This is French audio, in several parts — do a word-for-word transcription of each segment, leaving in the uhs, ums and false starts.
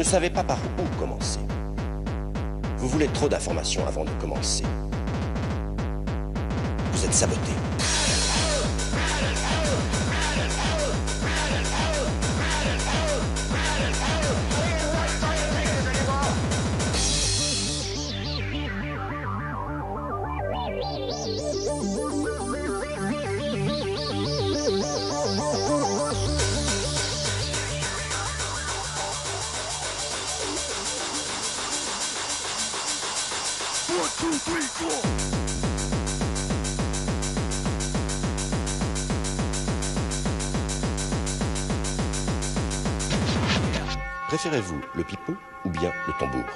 ne savez pas par où commencer. Vous voulez trop d'informations avant de commencer. Vous êtes saboté. Préférez-vous le pipeau ou bien le tambour?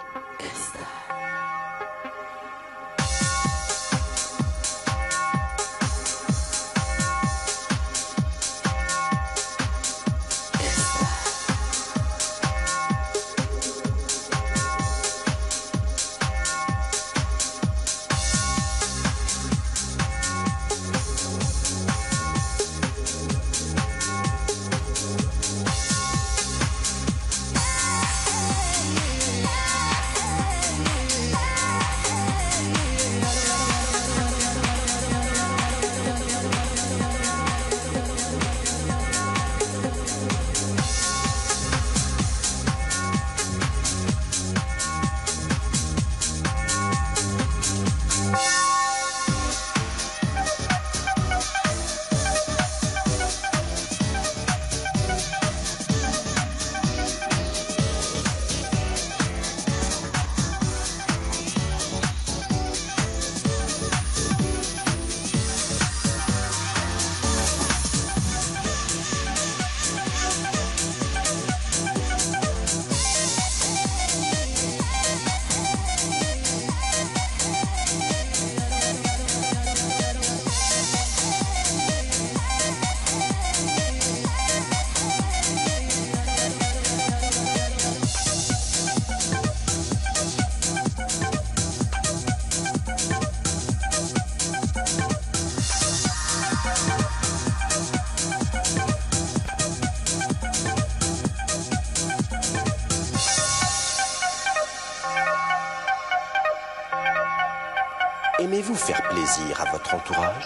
Aimez-vous faire plaisir à votre entourage?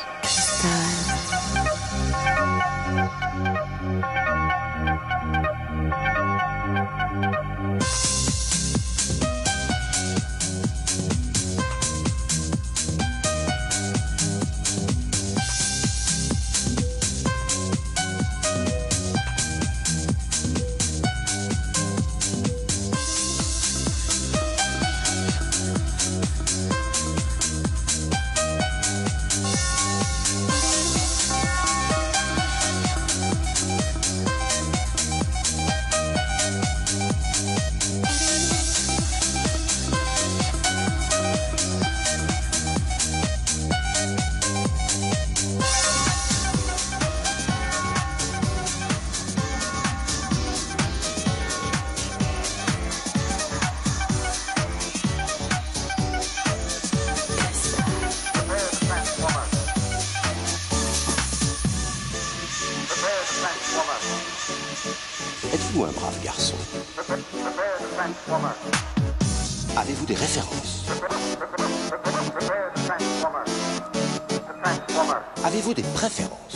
Êtes-vous un brave garçon? Avez-vous des références? Avez-vous des préférences?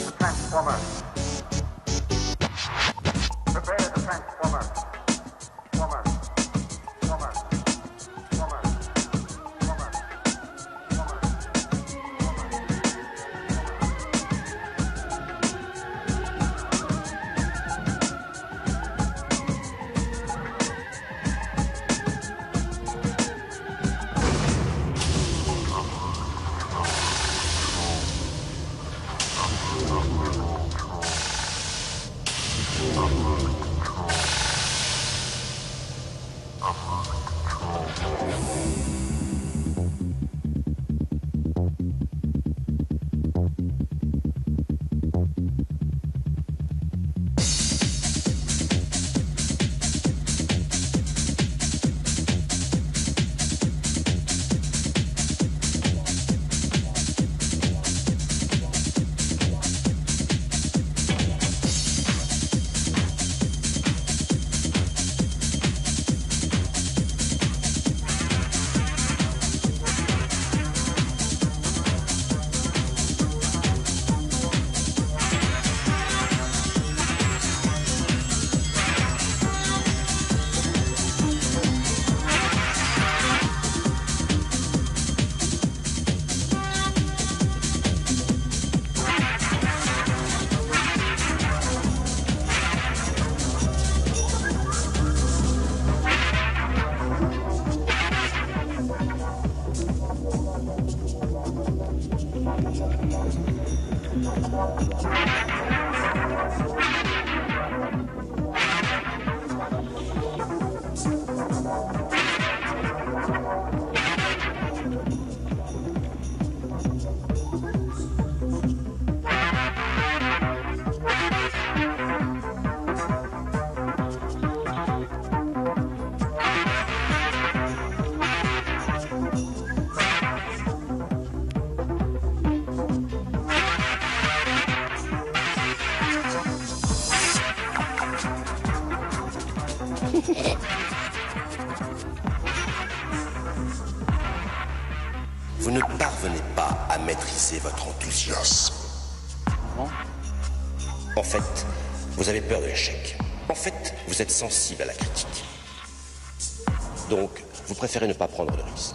Vous ne parvenez pas à maîtriser votre enthousiasme. Bon. En fait, vous avez peur de l'échec. En fait, vous êtes sensible à la critique. Donc, vous préférez ne pas prendre de risques.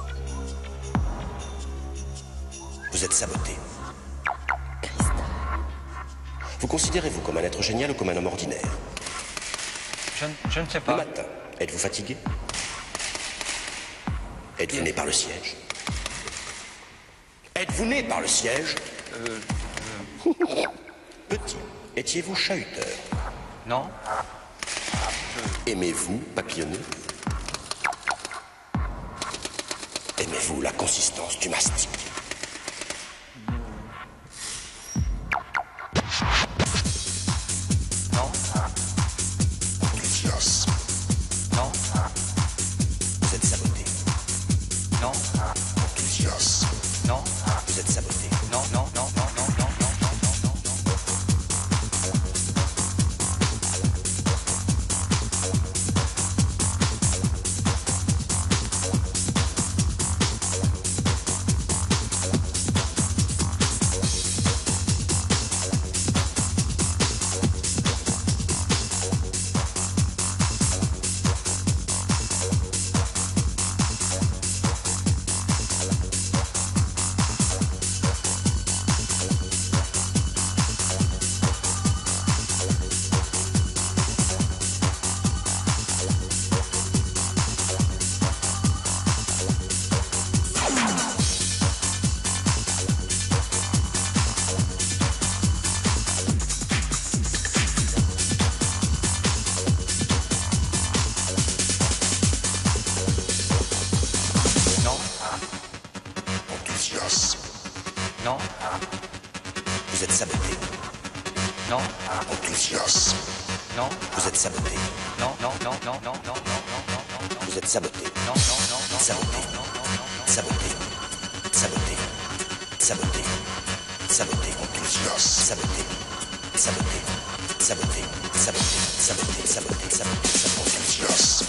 Vous êtes saboté. Vous considérez-vous comme un être génial ou comme un homme ordinaire? Je, je ne sais Le pas. matin, êtes-vous fatigué? Êtes-vous né par le siège? Êtes-vous né par le siège? Euh, Petit, étiez-vous chahuteur? non. Aimez-vous papillonner? Aimez-vous la consistance du mastic? Non. Enthousiasme. Non. Vous êtes saboté. Non. Enthousiasme. Non. Vous êtes saboté. Non, non, non, non, non, non, non, non, non, non, non. Enthousiasme. Non. Vous êtes saboté. Non. Enthousiasme. Non. Vous êtes saboté. Non, non, non, non, non, non, non, non, non, non, non. Vous êtes saboté. Non, non, non, non, Saboté. non, non, non, non, non. Saboté. Saboté. Saboté. Saboté. Enthousiasme. Saboté. Saboté. Saboté. Saboté. Saboté. Saboté. Saboté. Saboté. Enthousiasme.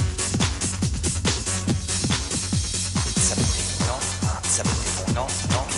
Non, Saboté. non, non,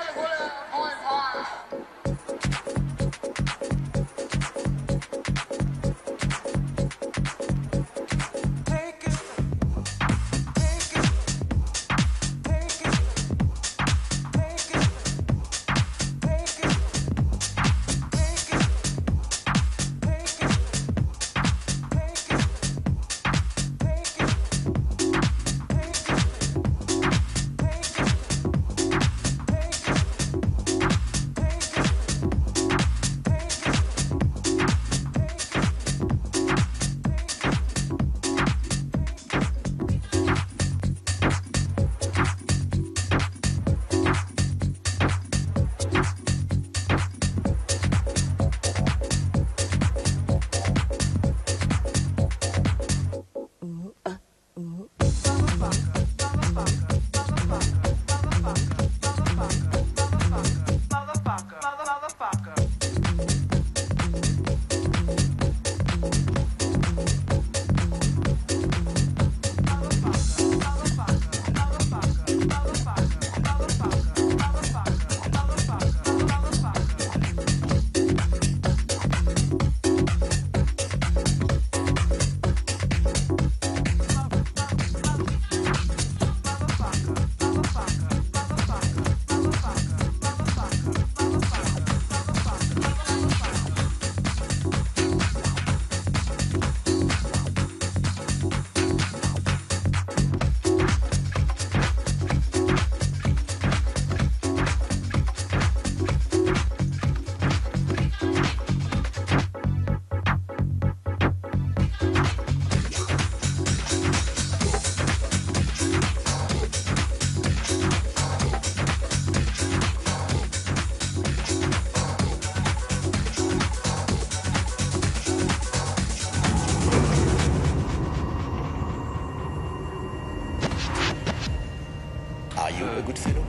Are you a good fellow?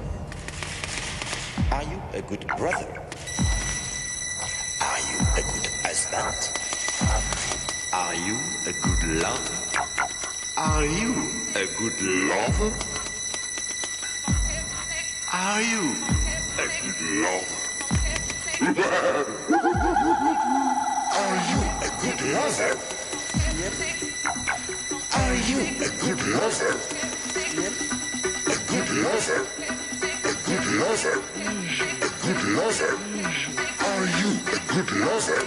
Are you a good brother? Are you a good husband? Are you a good lover? Are you a good lover? Are you a good lover? Are you a good lover? Are you a good lover? A good lover? A good lover? A good lover? Are you a good lover?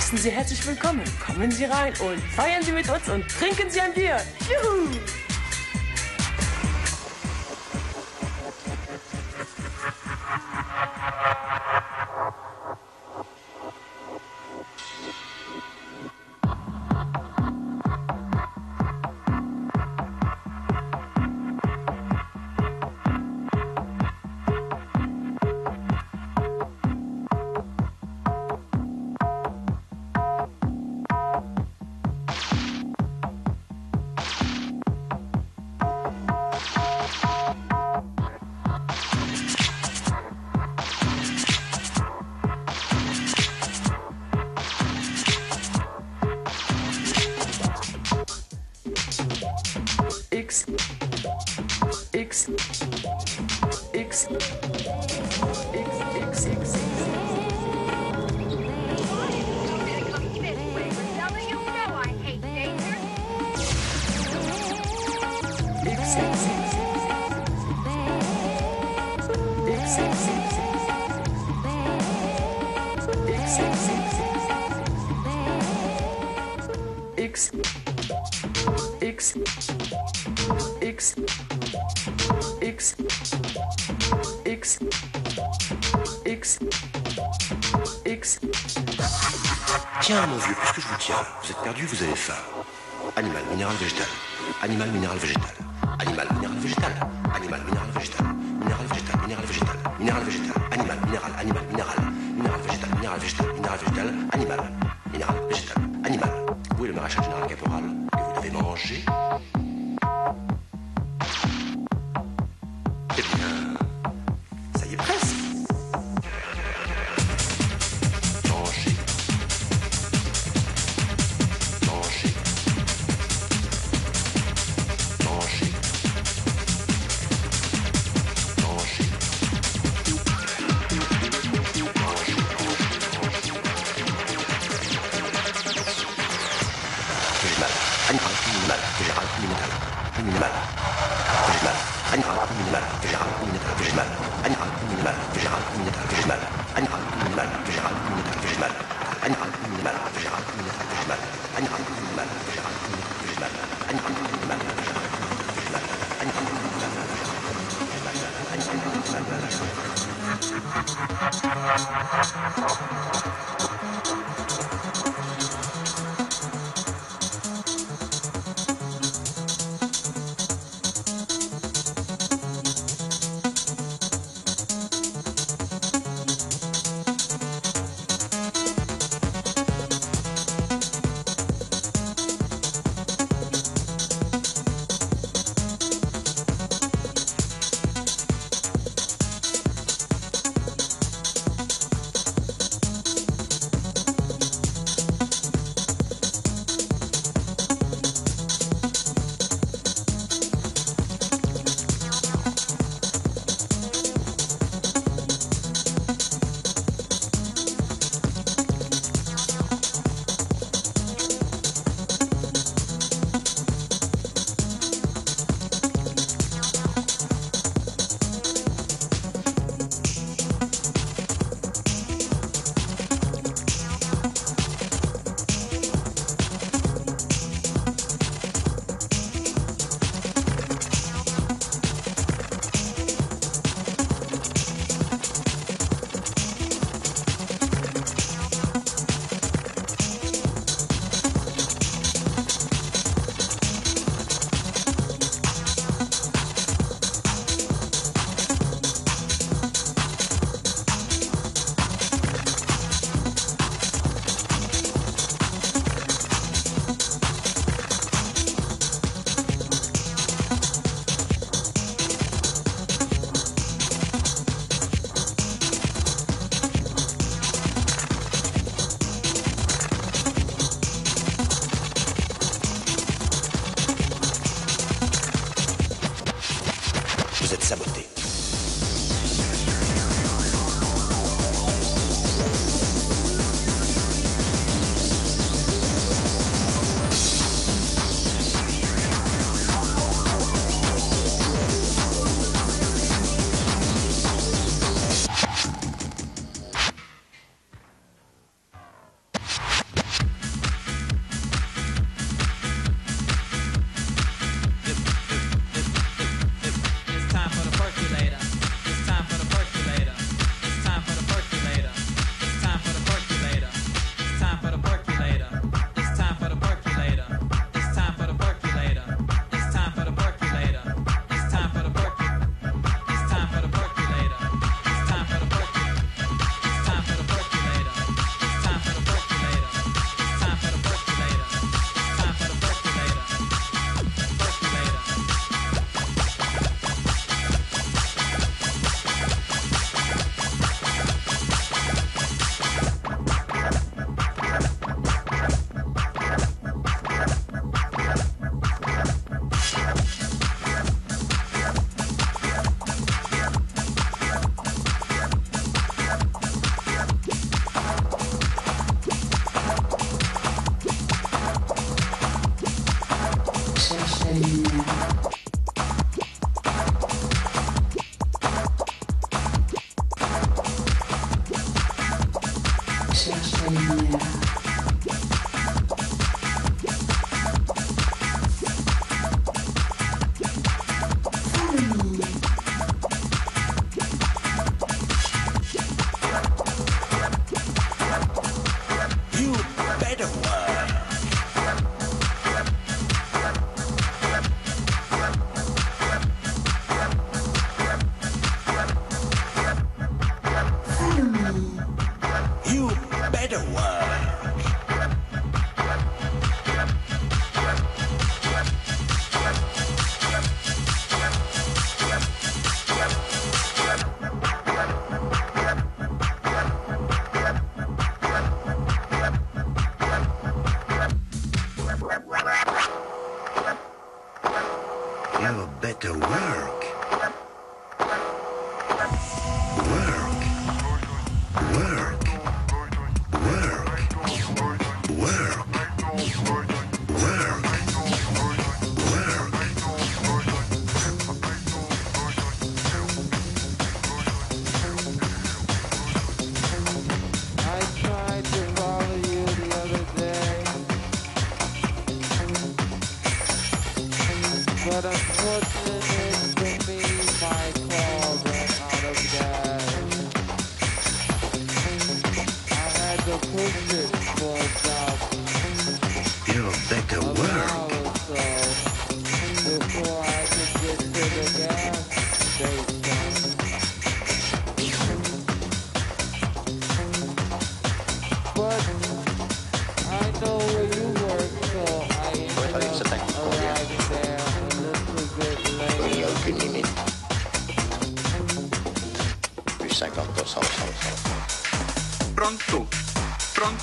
heißen Sie herzlich willkommen. Kommen Sie rein und feiern Sie mit uns und trinken Sie ein Bier. Juhu! X, X, X, X, X, X. X, X, X, X, X, X, X. Tiens, mon vieux, puisque je vous tiens, vous êtes perdu, vous avez faim. Animal, minéral, végétal. Animal, minéral, végétal. Animal, minéral, végétal. Animal, minéral, végétal. Minéral, végétal, minéral, végétal. Minéral, végétal. Animal, minéral, animal, minéral. Minéral, végétal, minéral, végétal. Minéral, végétal. Animal, minéral, végétal. Animal. Où est le maréchal général caporal que vous devez manger? Eh bien, ça y est presque. Manger. Manger. Manger. Manger. Animal, minimal, végétal, minimal, minimal, végétal, animal, minimal, végétal, minimal, végétal, animal, minimal, végétal, minimal, végétal, animal, minimal, végétal, minimal, végétal, animal, minimal, végétal, minimal, végétal, animal, minimal, végétal, minimal, végétal, animal, minimal, végétal, minimal, végétal, animal, minimal, vous êtes saboté.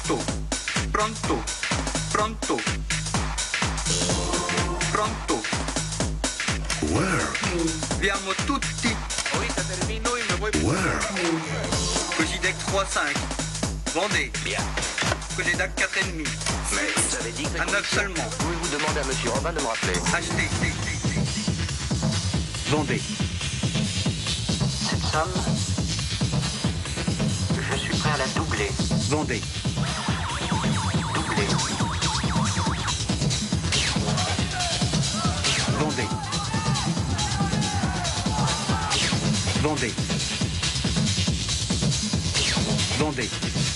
Pronto, pronto, pronto, pronto. Where? Viamo tutti. Where? Cogidec trois cinq. Vendez. Bien. Cogidec quatre et demi. Mais vous avez dit que... À neuf seulement. Pouvez-vous demander à monsieur Robin de me rappeler? Achetez. Vendez. Cette somme, je suis prêt à la doubler. Vendez. Doubler. Vendez. Vendez. Vendez.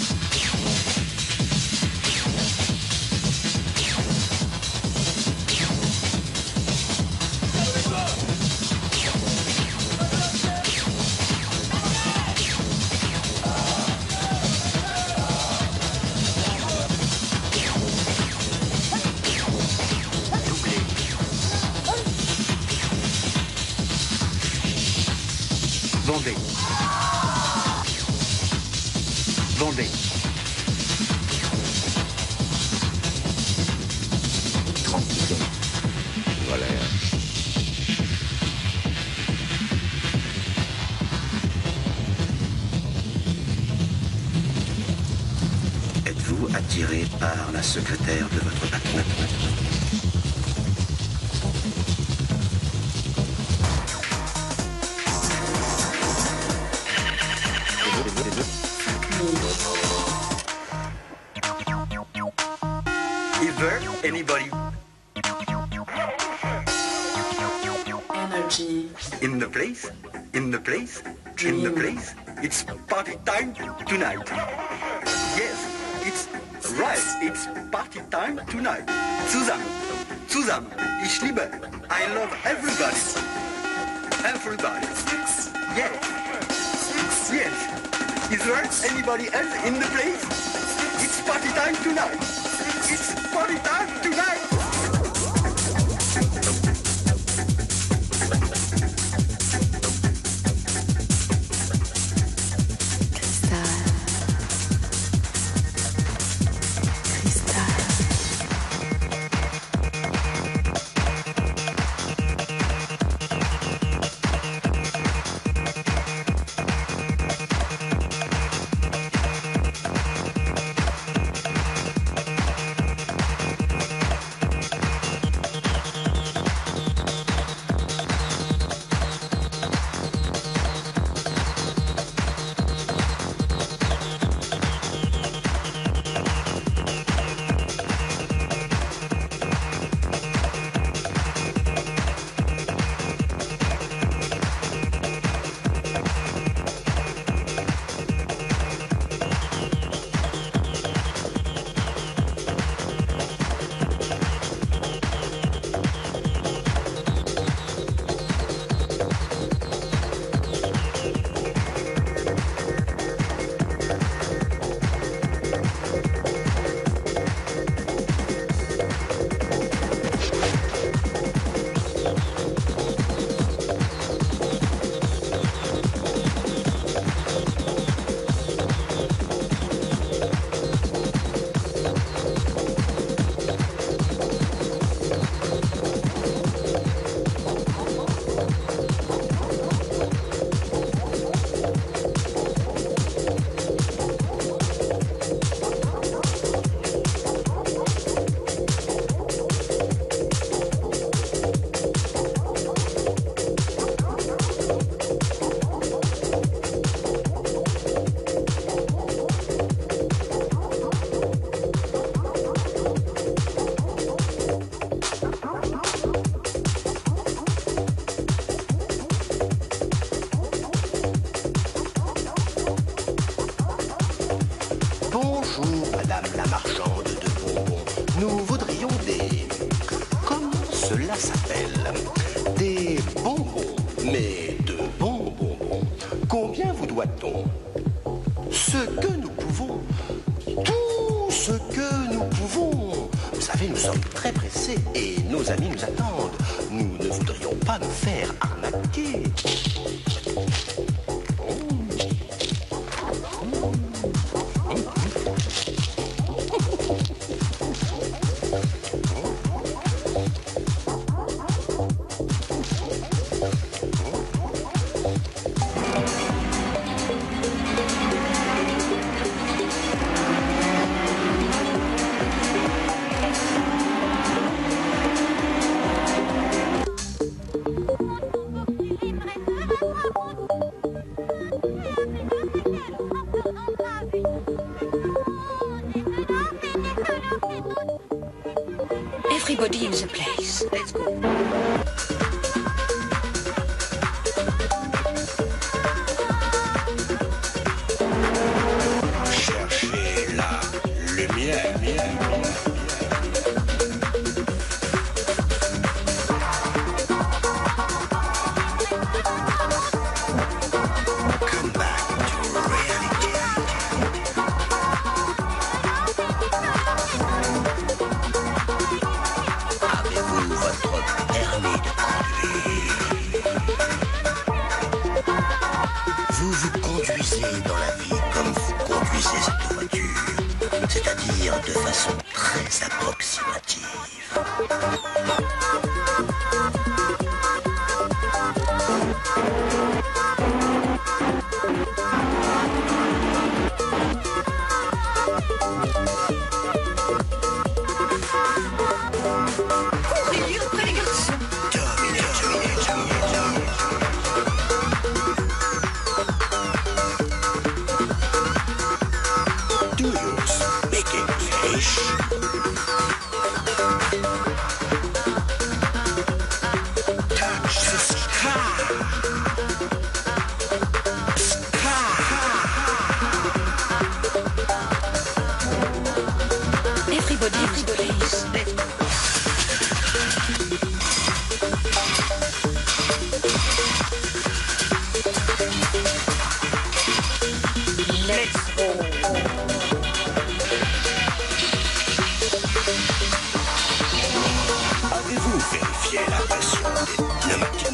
Vendez. Vendez. Tranquille. Voilà. Êtes-vous attiré par la secrétaire de votre patron? Is there anybody Energy. in the place? In the place? In the place? It's party time tonight. Yes, it's right. It's party time tonight. Susan, Susan, ich liebe. I love everybody. Everybody. Yes. Yes. Is there anybody else in the place? It's party time tonight. It's party time tonight. Mais de bons bonbons, combien vous doit-on? Ce que nous pouvons, tout ce que nous pouvons. Vous savez, nous sommes très pressés et nos amis nous attendent. Nous ne voudrions pas nous faire arnaquer. Everybody in the place. Let's go. Cherchez la lumière. Come back to reality. Avez-vous votre permis de conduire? Vous vous conduisez dans la vie comme vous conduisez cette voiture, c'est-à-dire de façon très approximative. Courez après les garçons. Terminé, terminé, terminé, terminé. Do you speak English? Touch the sky. Everybody in the place. Let's go. Let's go. Avez-vous vérifié la pression des pneumatiques?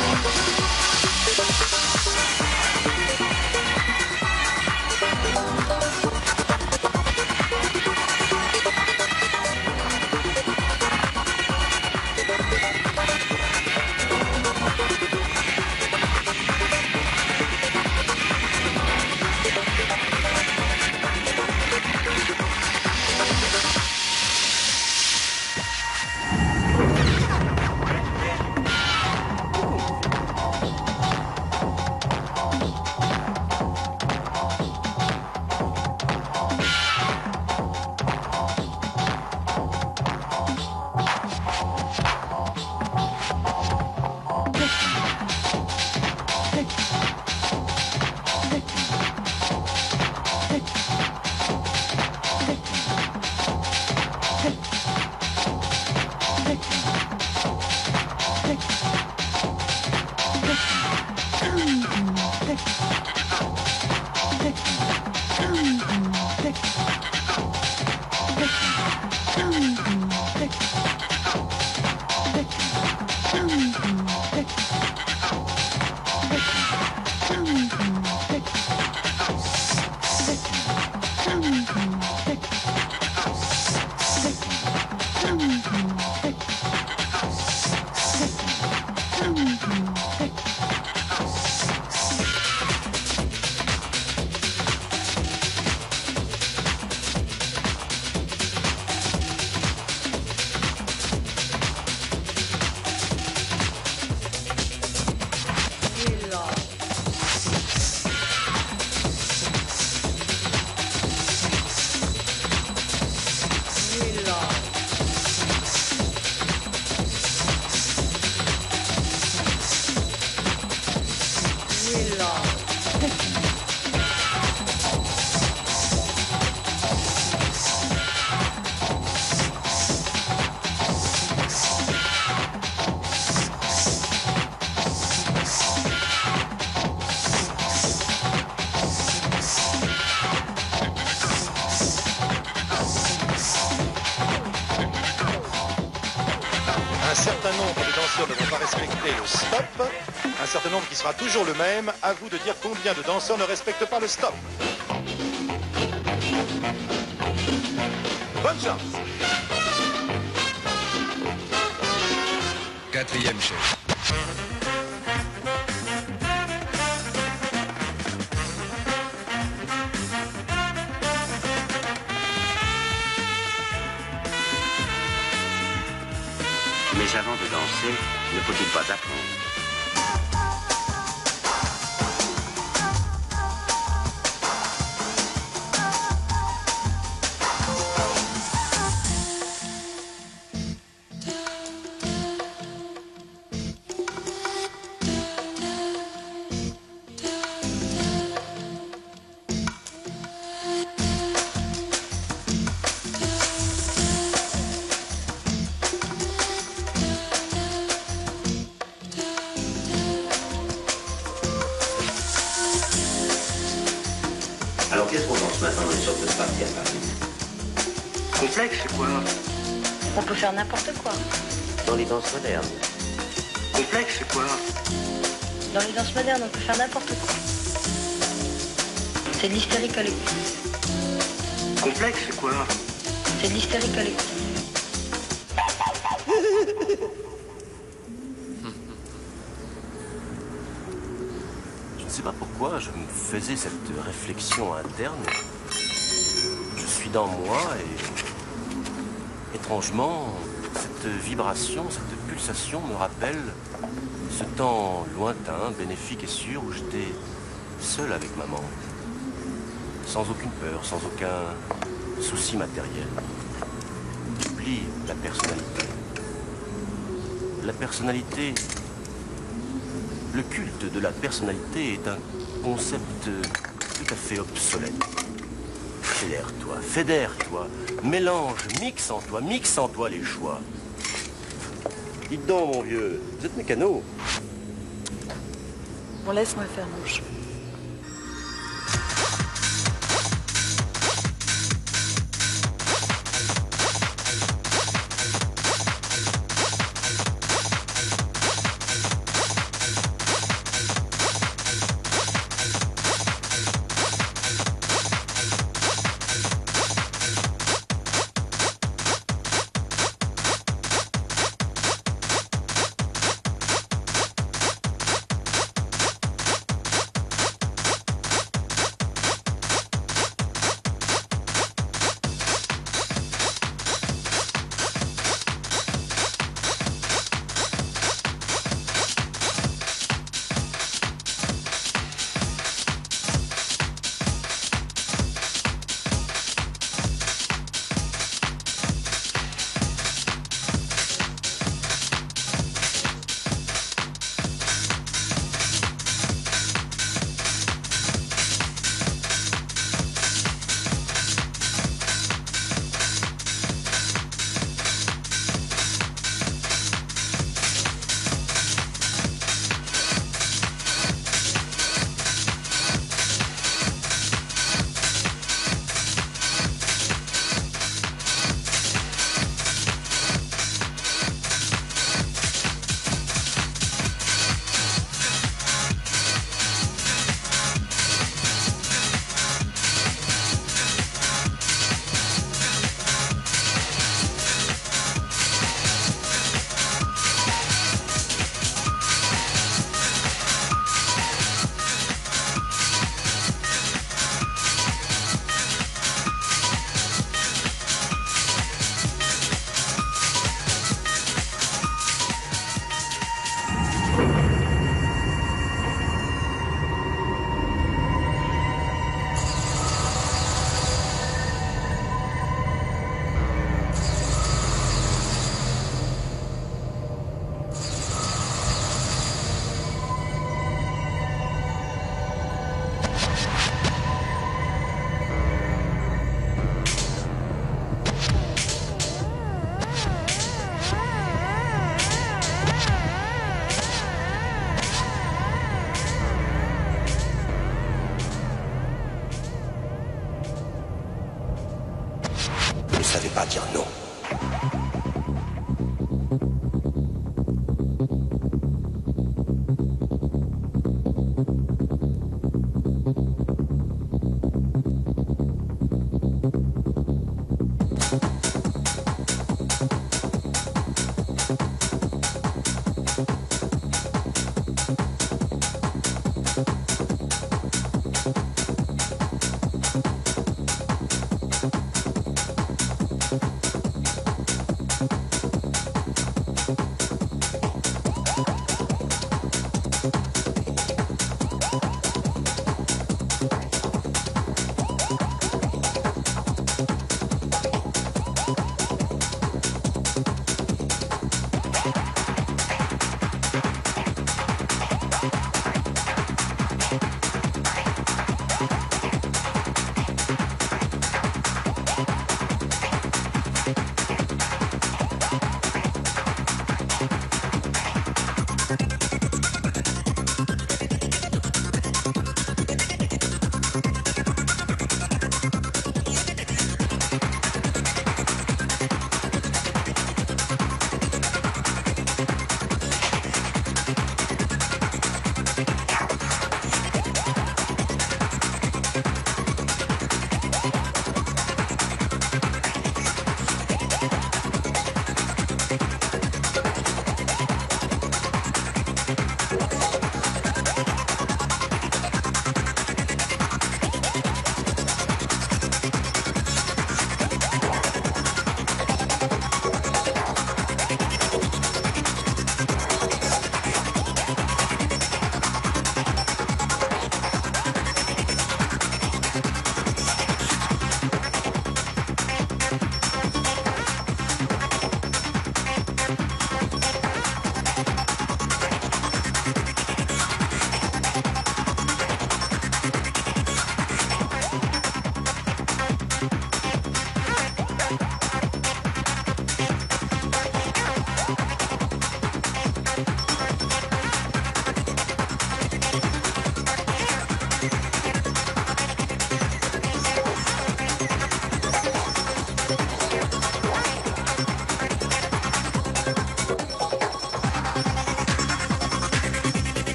Un certain nombre de danseurs ne vont pas respecter le stop. Un certain nombre qui sera toujours le même. À vous de dire combien de danseurs ne respectent pas le stop. Bonne chance. Quatrième chef. Mais avant de danser, ne faut-il pas apprendre? ce matin dans une sorte de party à Paris. Complexe, c'est quoi? On peut faire n'importe quoi. Dans les danses modernes. Complexe, c'est quoi? Dans les danses modernes, on peut faire n'importe quoi. C'est de l'hystérie collective. Complexe, c'est quoi? C'est de l'hystérie collective. Je ne sais pas pourquoi je me faisais cette réflexion interne. Je suis dans moi et étrangement, cette vibration, cette pulsation me rappelle ce temps lointain, bénéfique et sûr où j'étais seul avec maman. Sans aucune peur, sans aucun souci matériel. J'oublie la personnalité. La personnalité, le culte de la personnalité est un concept tout à fait obsolète. Fédère-toi, fédère-toi, mélange, mixe en toi, mixe en toi les choix. Dites donc, mon vieux, vous êtes mécano. Bon, laisse-moi faire mon choix.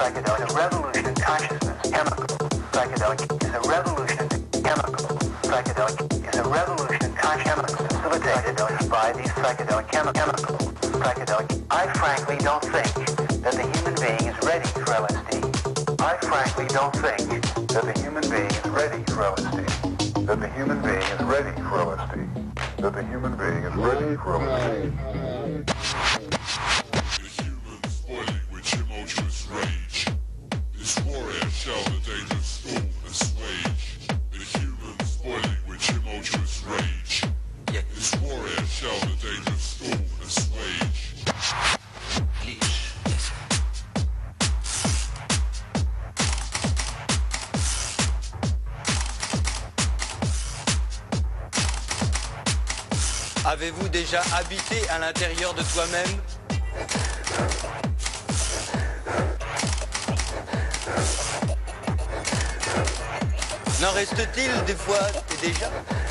psychedelic is a revolution in consciousness, chemical. Psychedelic is a revolution in chemical. Psychedelic is a revolution in consciousness facilitated by these psychedelic chemi- chemicals. Psychedelic. I frankly don't think that the human being is ready for L S D. I frankly don't think that the human being is ready for L S D. That the human being is ready for L S D. That the human being is ready for L S D. The humans boiling with tumultuous rage. This warrior shall the dangerous storm assuage. The humans boiling with tumultuous rage. This warrior shall the dangerous storm assuage. Avez-vous déjà habité à l'intérieur de toi-même? N'en reste-t-il des fois et déjà?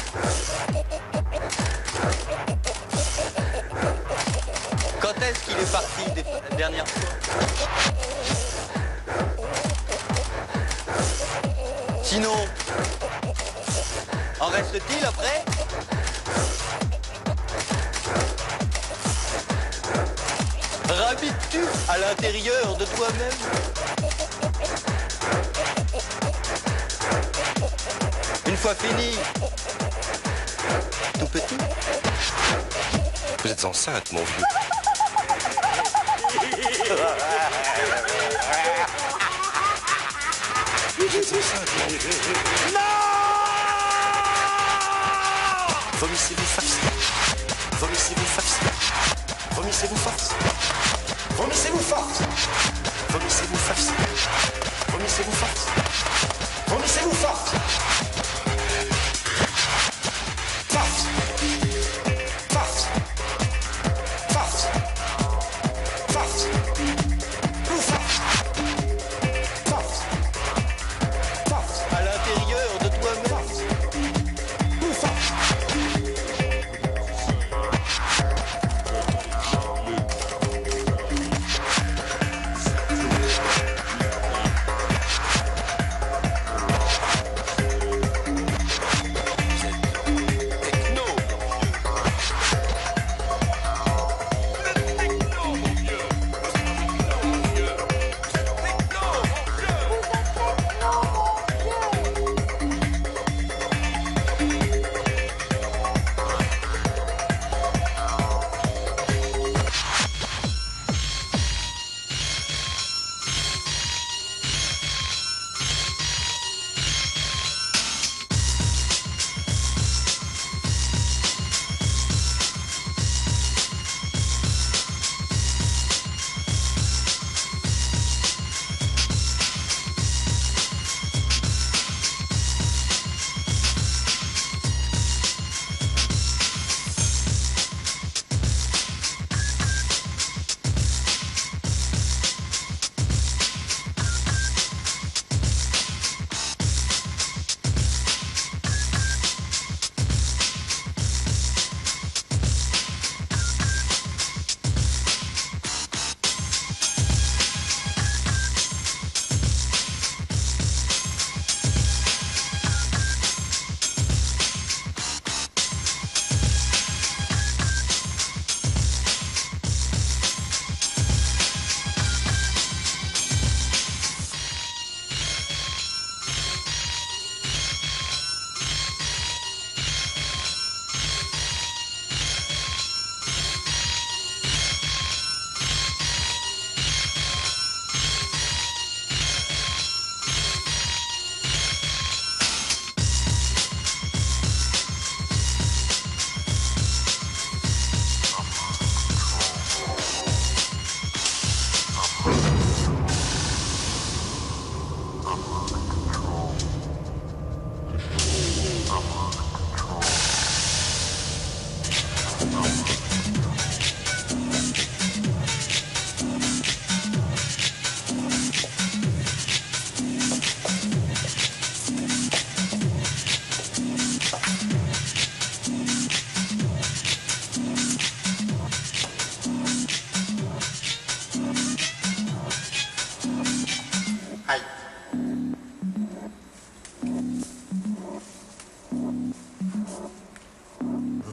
Quand est-ce qu'il est parti des la dernière fois? Sinon, en reste-t-il après? Rabites-tu à l'intérieur de toi-même? Une fois fini, tout petit. Vous êtes enceinte, mon vieux. Vous êtes enceinte, mon vieux. Non! Vomissez-vous farce. Vomissez-vous farce. Vomissez-vous force. Vomissez-vous force. Vomissez-vous force. Vomissez-vous force. Vomissez-vous force. Force. Force. Force. Force. Ou force. Force. Force. À l'intérieur de toi-même. Ou force.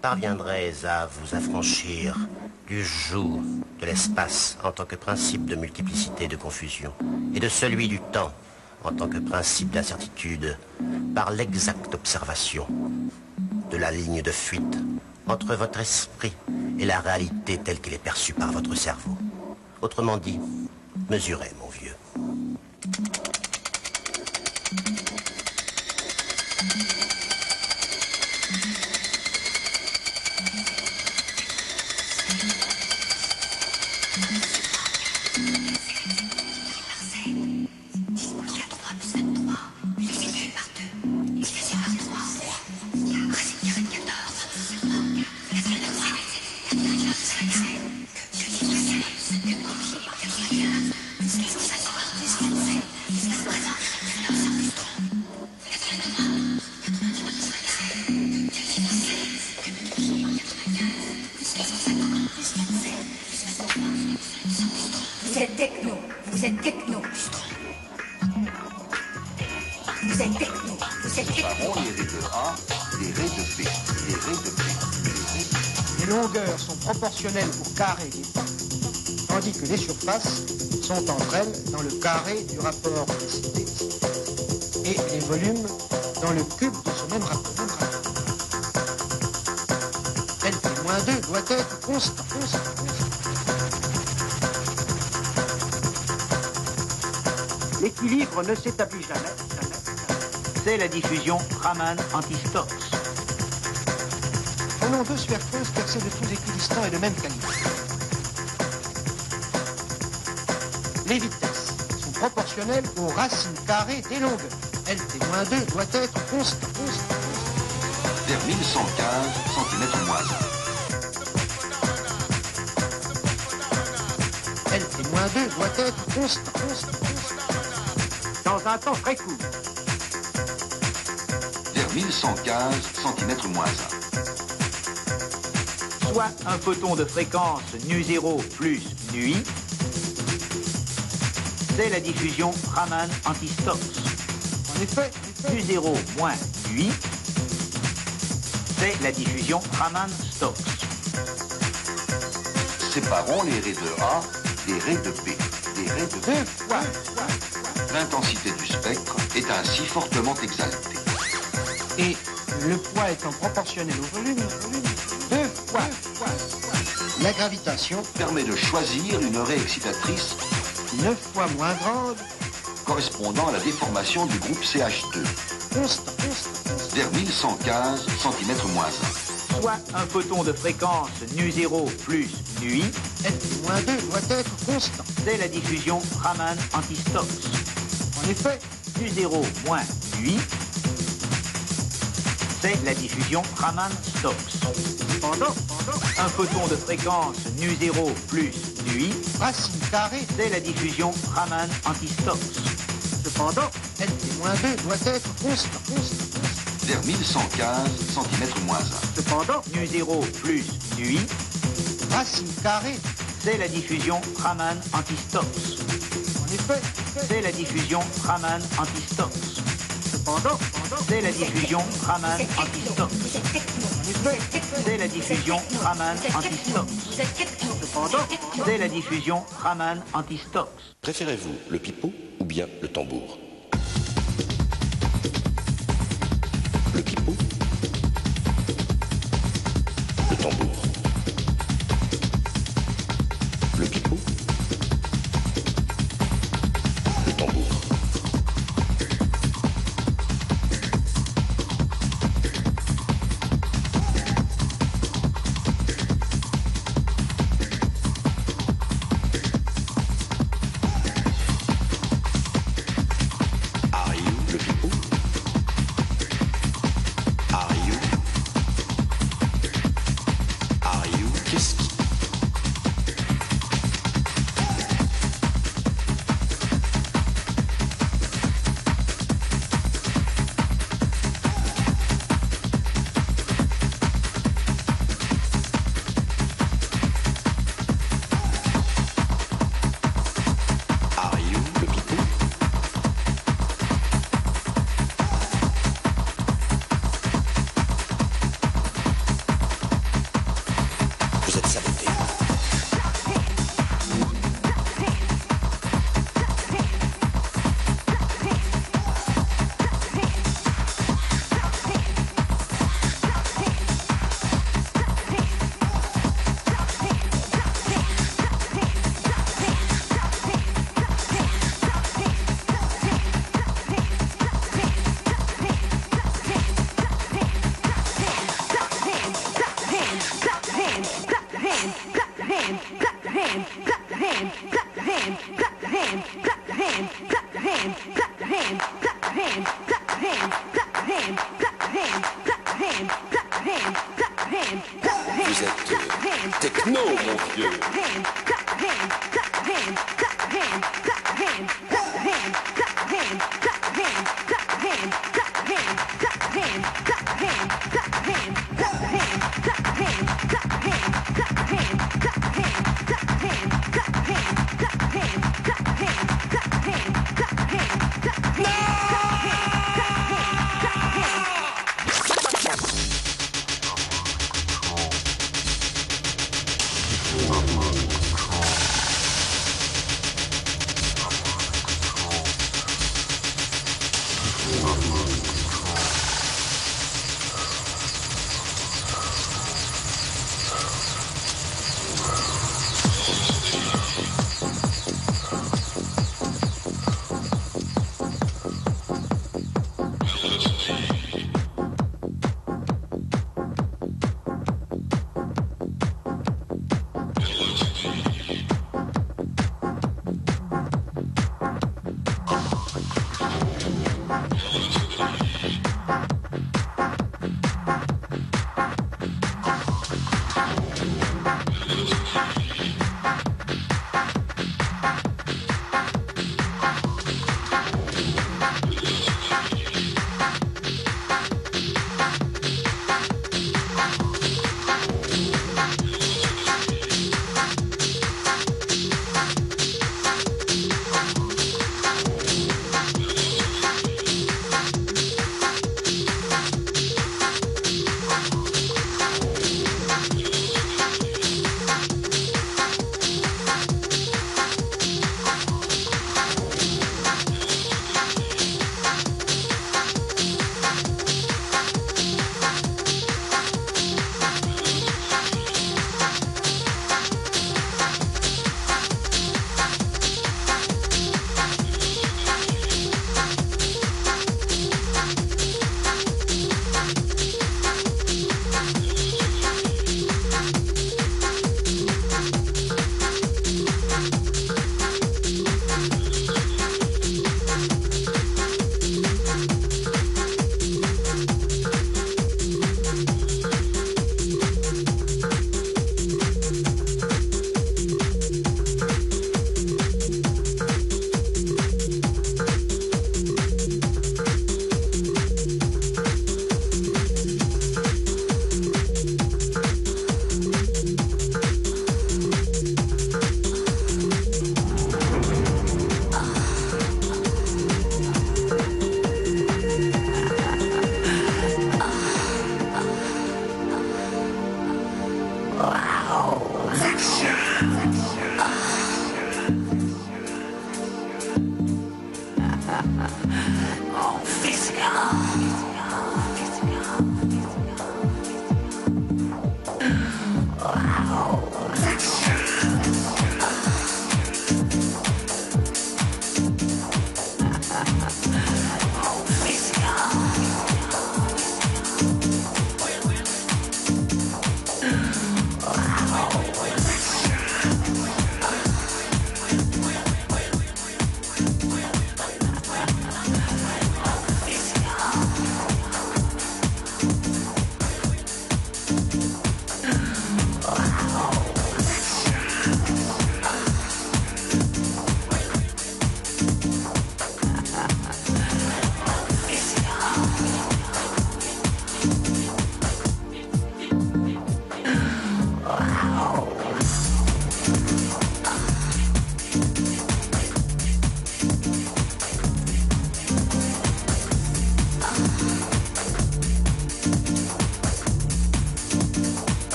parviendrez à vous affranchir du joug de l'espace en tant que principe de multiplicité et de confusion, et de celui du temps en tant que principe d'incertitude, par l'exacte observation de la ligne de fuite entre votre esprit et la réalité telle qu'elle est perçue par votre cerveau. Autrement dit, mesurez, mon vieux. Vous êtes techno, vous êtes techno. Vous êtes techno, vous êtes techno. Les raies de A, les raies de B, les raies de B, les raies de... Les longueurs sont proportionnelles au carré des temps, tandis que les surfaces sont entre elles dans le carré du rapport densité et les volumes dans le cube de ce même rapport. L T moins deux doit être constant. L'équilibre ne s'établit jamais, jamais. C'est la diffusion Raman anti-Stokes. Prenons deux sphères creuses percées de tous équidistants et de même calibre. Les vitesses sont proportionnelles aux racines carrées des longueurs. L T moins deux doit être constant. Vers mille cent quinze centimètres moins un. L T moins deux doit être constant. Dans un temps très court. Vers mille cent quinze centimètres moins un. Soit un photon de fréquence nu zéro plus nu i. C'est la diffusion Raman anti-Stokes. En effet, nu zéro moins nu i. C'est la diffusion Raman-Stokes. Séparons les raies de A des raies de B. Des raies de B. L'intensité du spectre est ainsi fortement exaltée. Et le poids étant proportionnel au volume, deux fois la gravitation permet de choisir une raie excitatrice neuf fois moins grande correspondant à la déformation du groupe C H deux. Constant. Vers mille cent quinze centimètres moins un. Soit un photon de fréquence nu zéro plus nu i. L T moins deux doit être constant. C'est la diffusion Raman anti-Stokes. En effet, nu zéro moins nu i. C'est la diffusion Raman-Stokes. Pendant, un photon de fréquence nu zéro plus nu i. Racine carrée. C'est la diffusion Raman anti-Stokes. Cependant, L T moins deux doit être constant. Vers mille cent quinze centimètres moins un. Cependant, nu zéro plus nu i. Racine carrée. C'est la diffusion Raman anti-Stokes. En effet, c'est la diffusion Raman anti-Stokes. Cependant, c'est la diffusion Raman anti-Stokes. C'est la diffusion Raman anti-Stokes. Cependant, c'est la diffusion Raman anti-Stokes. Préférez-vous le pipeau ou bien le tambour? Le pipeau, le tambour. Le pipeau, le tambour. Are you le pipeau? Vous êtes techno, mon vieux.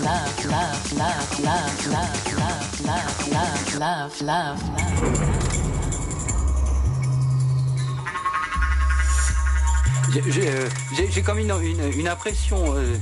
love, love, love, love, love, love, love, love, love, love. J'ai euh, j'ai comme une, une, une impression, euh,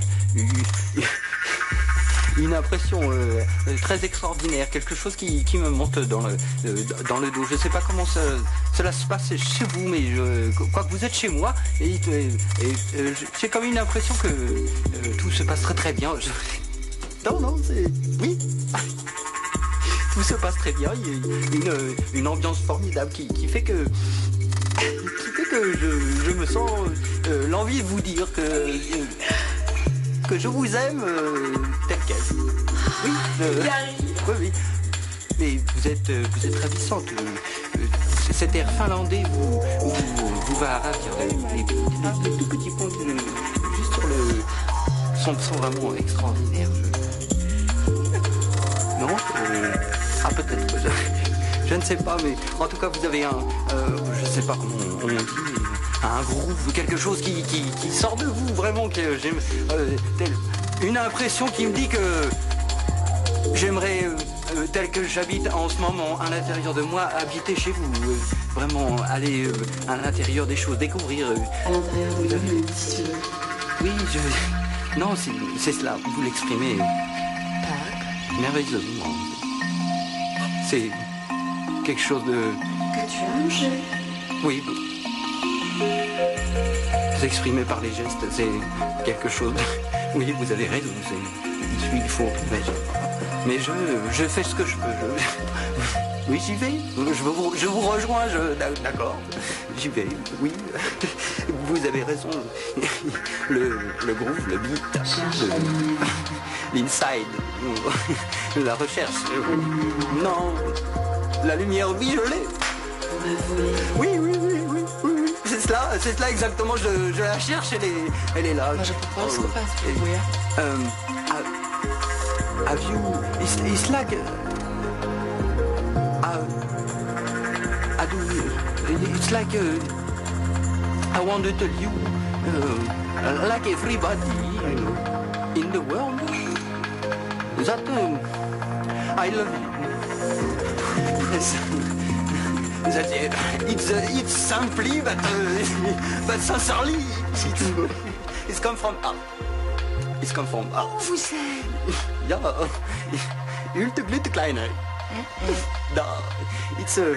une impression euh, très extraordinaire, quelque chose qui, qui me monte dans le, euh, dans le dos. Je ne sais pas comment ça, cela se passe chez vous, mais je, quoi que vous êtes chez moi, et, et, et euh, j'ai comme une impression que euh, tout se passe très très bien. Je... Non, non, c'est... Oui. Tout se passe très bien, il y a une, une ambiance formidable qui, qui fait que... qui fait que je, je me sens euh, l'envie de vous dire que, euh, que je vous aime euh, tel quel. Oui, euh, oui, oui. Mais vous êtes, euh, vous êtes ravissante. Euh, euh, cet air finlandais vous, vous, vous va ravir. Les, les, les, les tout petits points euh, juste sur le sont, sont vraiment extraordinaires. Je... Non euh, Ah, peut-être. Je... Je ne sais pas, mais en tout cas, vous avez un, euh, je ne sais pas comment on, on dit, un groove, quelque chose qui, qui, qui sort de vous, vraiment, que j'aime, euh, tel, une impression qui me dit que j'aimerais, euh, tel que j'habite en ce moment à l'intérieur de moi, habiter chez vous, euh, vraiment aller euh, à l'intérieur des choses, découvrir. Euh, à l'intérieur de vous, si tu veux. Oui, je... Non, c'est cela, vous l'exprimez merveilleusement. C'est... quelque chose de... Que tu as mangé. Oui. Vous exprimez par les gestes, c'est quelque chose... De... Oui, vous avez raison, c'est... Il faut... Mais je, mais je, je fais ce que je peux. Je... Oui, j'y vais. Je vous, je vous rejoins, je... D'accord. J'y vais, oui. Vous avez raison. Le, le groove, le beat, l'inside, la recherche. Non... La lumière, oui, je l'ai. Oui, oui, oui, oui, oui, oui. C'est cela, c'est cela exactement. Je, je la cherche, elle est, elle est là. Moi, je propose oh, qu'on fasse plus bruit. Um, have you? It's, it's like. Uh, I do. It's like. Uh, I want to tell you, uh, like everybody, you know, in the world, that uh, I love you. That's it. It's uh, it's simply, but uh, but sincerely, it's, it's come from heart. It's come from heart. Oh, vous aime. Ja, ultimate kleiner. Da, it's a.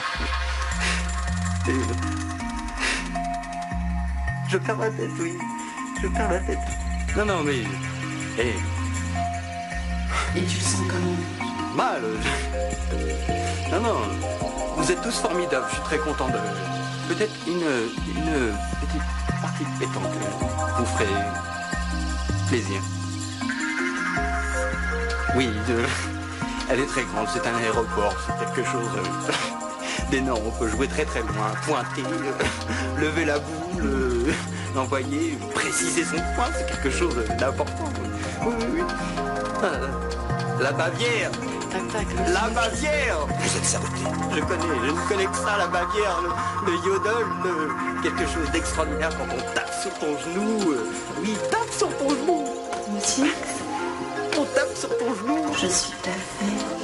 Je perds ma tête, oui. Je perds ma tête. Non, non, mais. Hey. Et tu le sens comment? Mal. Je... Non, non. Vous êtes tous formidables. Je suis très content de. Peut-être une, une petite partie de pétanque vous ferait plaisir. Oui, de... elle est très grande. C'est un aéroport. C'est quelque chose d'énorme. On peut jouer très très loin, pointer, lever la boule, l'envoyer, préciser son point. C'est quelque chose d'important. Oui, oui, oui. La Bavière. Tac, tac, la Bavière. Vous êtes saboté. Je connais, je ne connais que ça, la Bavière, le, le yodel, le... quelque chose d'extraordinaire quand on tape sur ton genou. Euh, oui, tape sur ton genou. Aussi. On tape sur ton genou. Je suis tout à fait.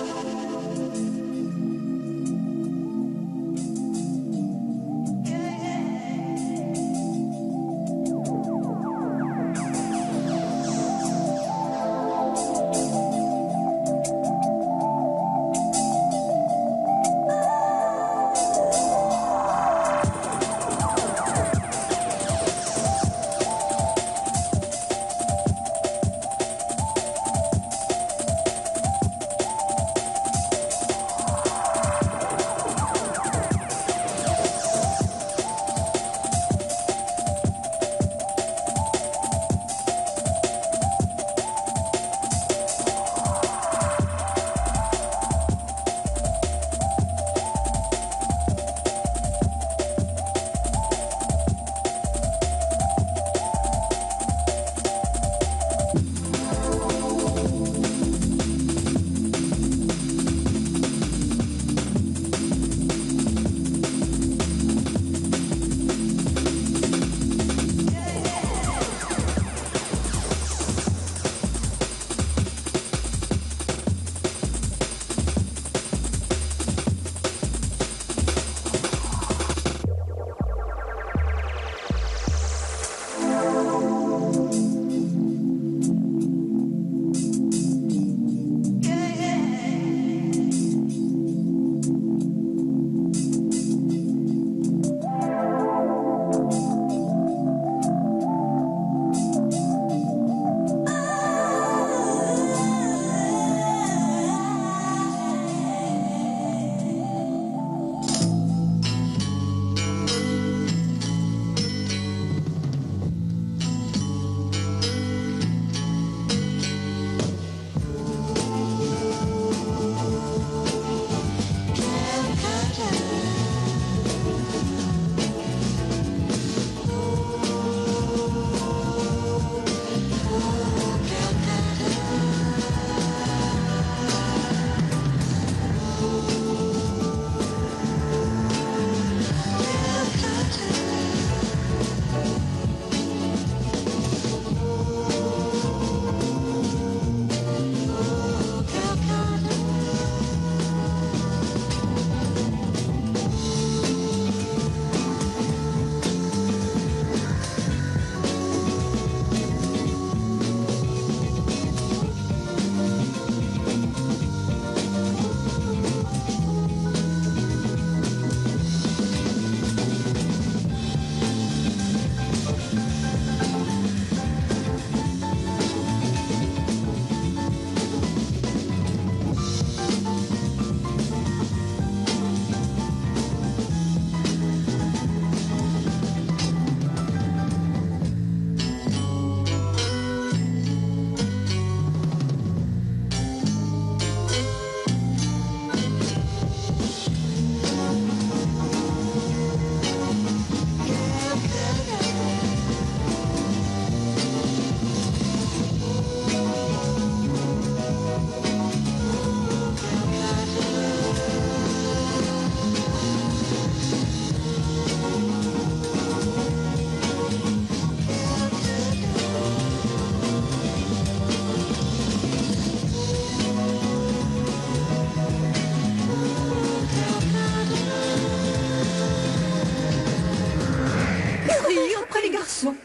garçon.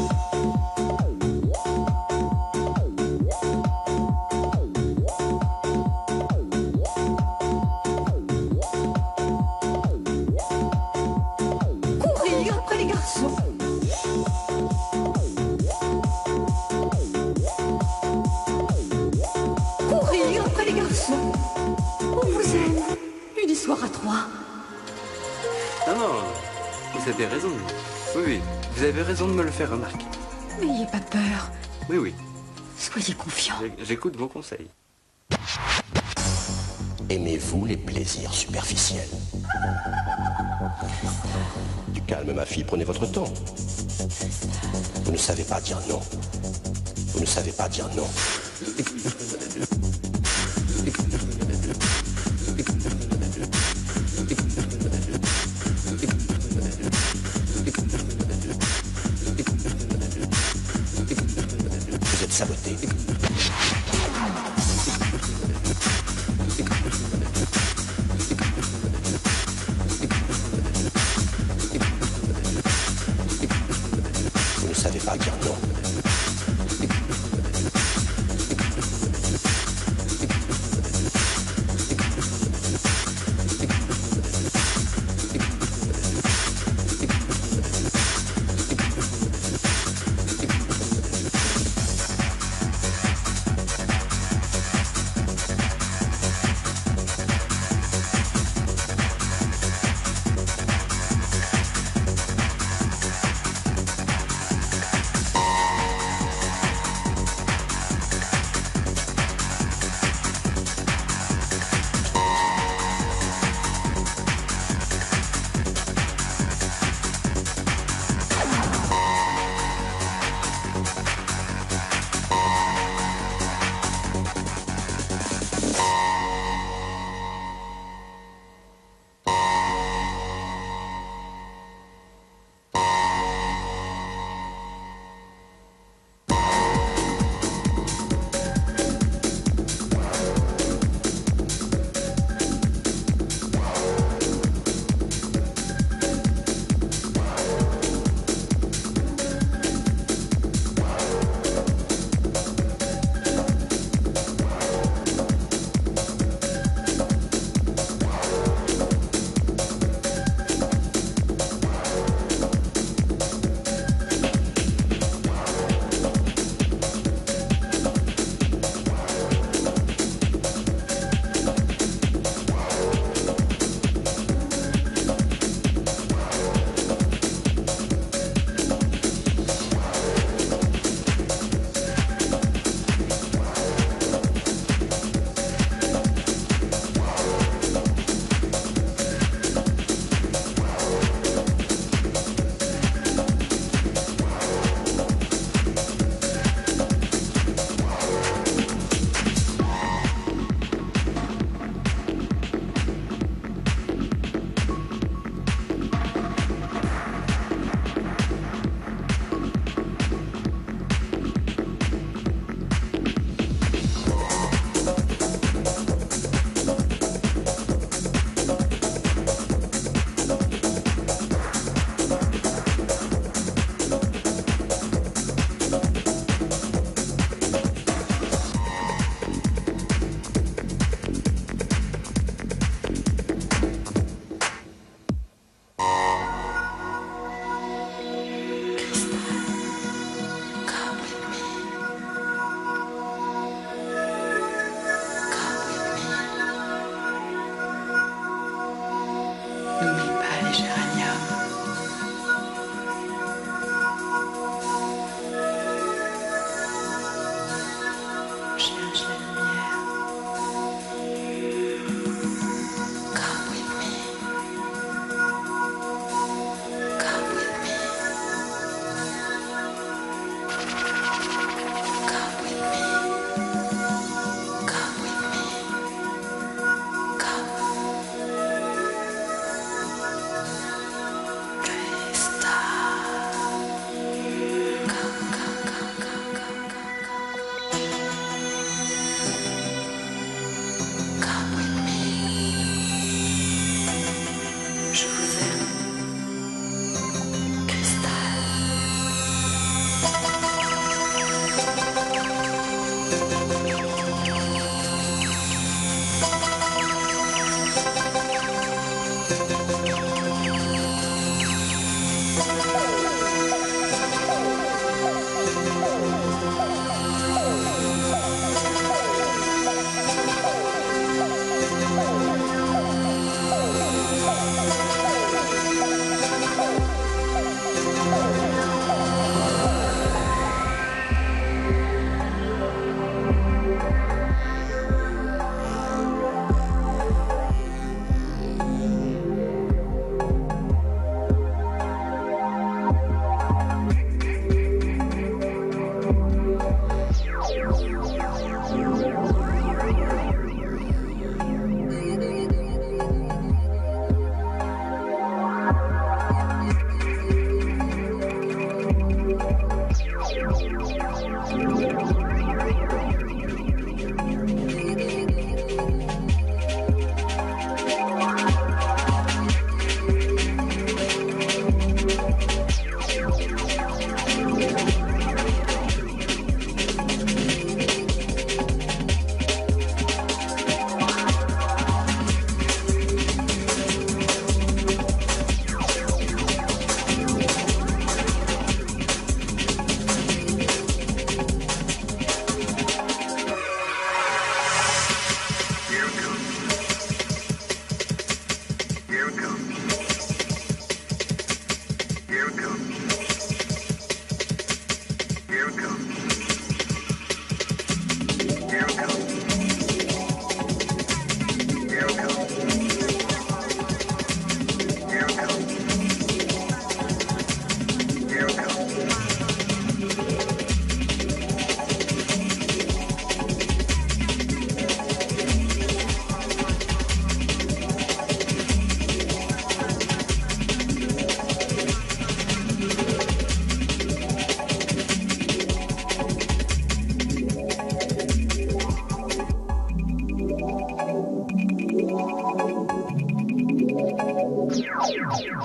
Courir après les garçons. Courir après les garçons. On vous aime. Une histoire à trois. Non, non, vous avez raison. Oui, oui, vous avez raison de me le faire remarquer. N'ayez pas peur. Oui, oui, Soyez confiants. j'ai- j'écoute vos conseils. Aimez-vous les plaisirs superficiels? Du calme, ma fille, prenez votre temps. Vous ne savez pas dire non. Vous ne savez pas dire non. Vous êtes saboté. Vous ne savez pas dire non.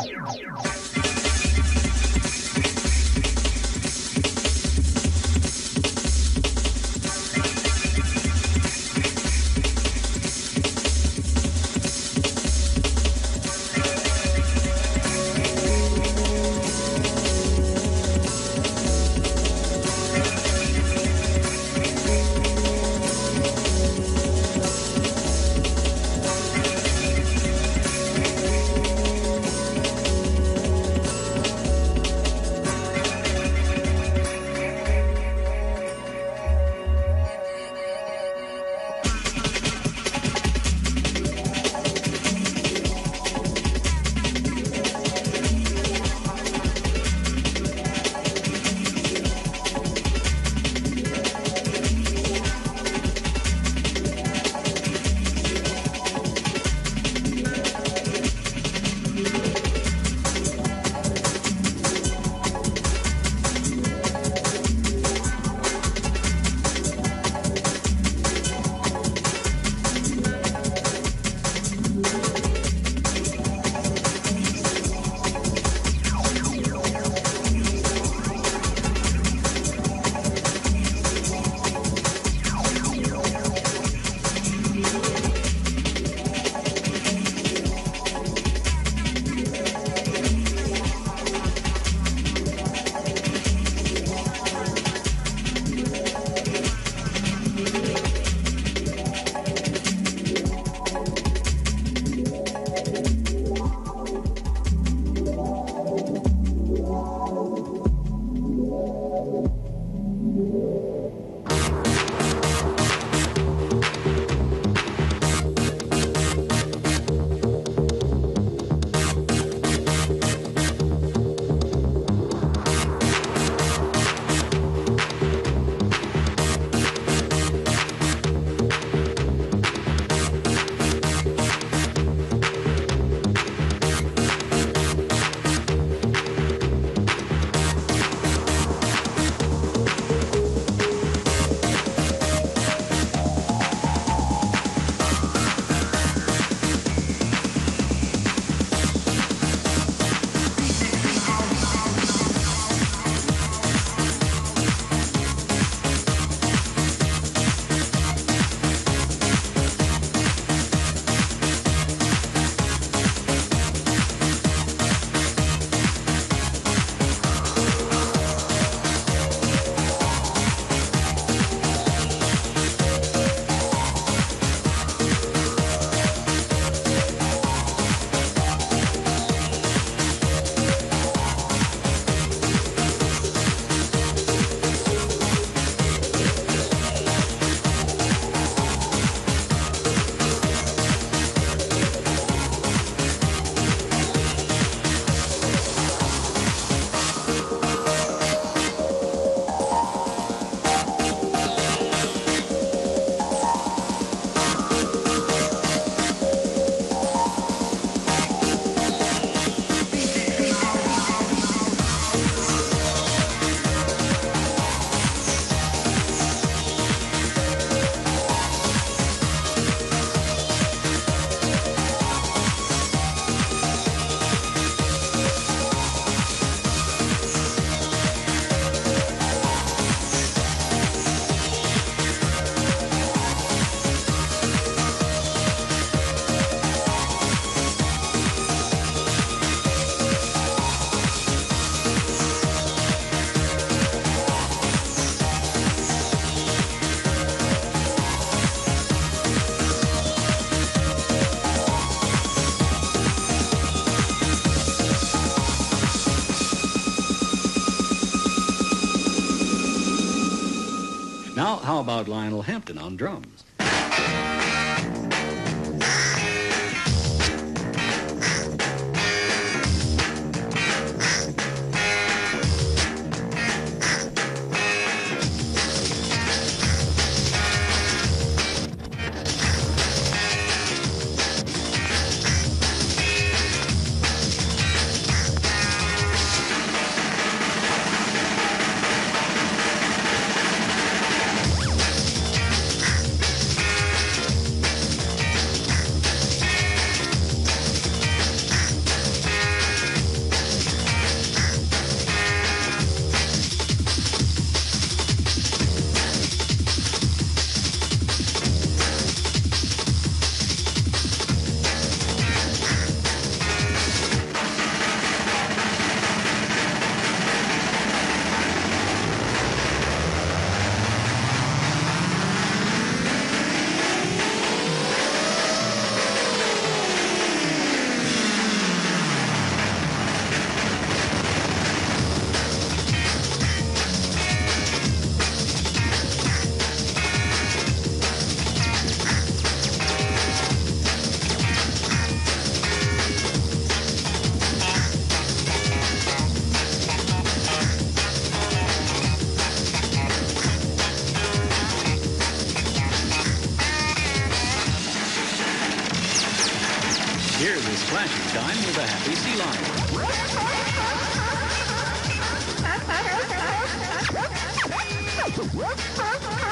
Now, how about Lionel Hampton on drums? the happy sea lion.